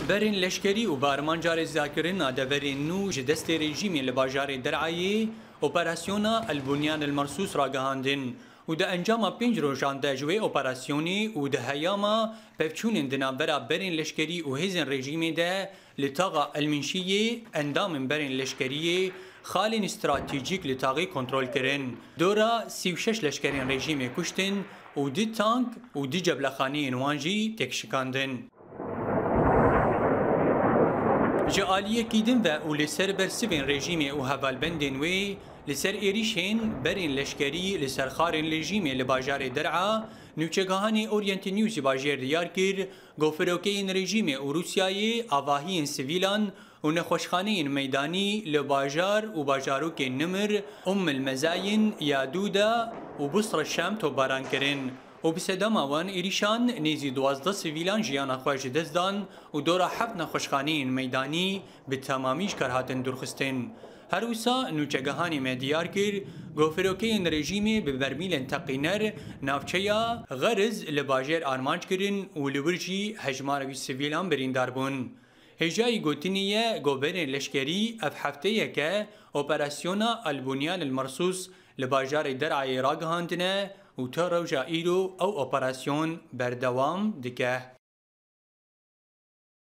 برین لشکری و بارمانجار زاکرین دورین نو جدست رژیمی لباجار درعایی اپراسیونا البنیان المرصوص را گهاندن و ده انجام 5 روزان ده جوی اپراسیونی و ده هیاما پفچونن دنابرا برین لشکری و هزن رژیمی ده لطاقه المنشیه اندام برین لشکری خالین استراتیجیک لطاقی کنترل کرن دورا 36 لشکرین رژیمی کشتن و دی تانک و دی جبلخانی انوانجی تکشکاندن جعالیه کیدن و او لسر برسوین رژیمی او هوالبندن وی لسر ایریشین برین لشکری لسر خارن رژیمی لباجار درعا نوچگاهانی اورینت نیوزی باجر دیار کر گوفروکین رژیمی او روسیایی آواهین سویلان و نخوشخانین میدانی لباجار و باجاروک نمر المزاین یادودا و بصر الشام تو باران کرن و بسدام آوان ایریشان نیزی 12 سویلان جیانا خواهش دزدان و دورا 7 نخوشخانین میدانی به تمامیش کرهاتن درخستن. هر وسا نوچگهانی مدیار کر گوفروکین رژیمی به برمیل تقینر نافچیا غرز لباجر آرمانج کرن و لورجی هجماروی سویلان بریندار بون. هجای گوتنیه گوبرن لشکری اف هفته که اپراسیونا البنیان المرصوص لباجار درعای را گهاندنه و تا روژا ایرو او اپراسیون بردوام دکه.